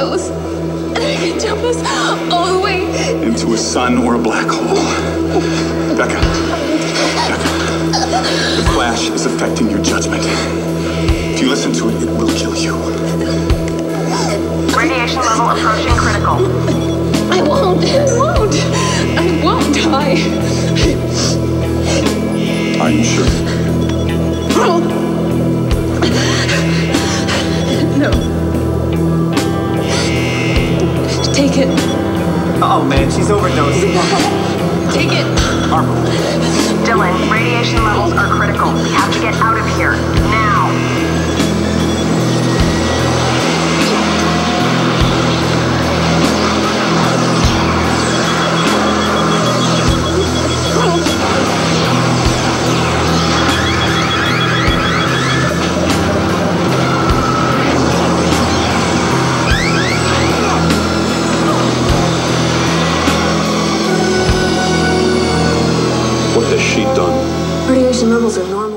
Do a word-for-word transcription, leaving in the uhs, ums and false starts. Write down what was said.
goes, it can jump us all the way into a sun or a black hole. Becca. Becca. The flash is affecting your judgment. If you listen to it, it will kill you. Radiation level approaching critical. I won't. I won't. I won't die. Are you sure? No. Take it. Oh man, she's overdosing. Take it. Harper. Dylan, radiation levels are critical. We have to get out of here. Now. What has she done? Radiation levels are normal.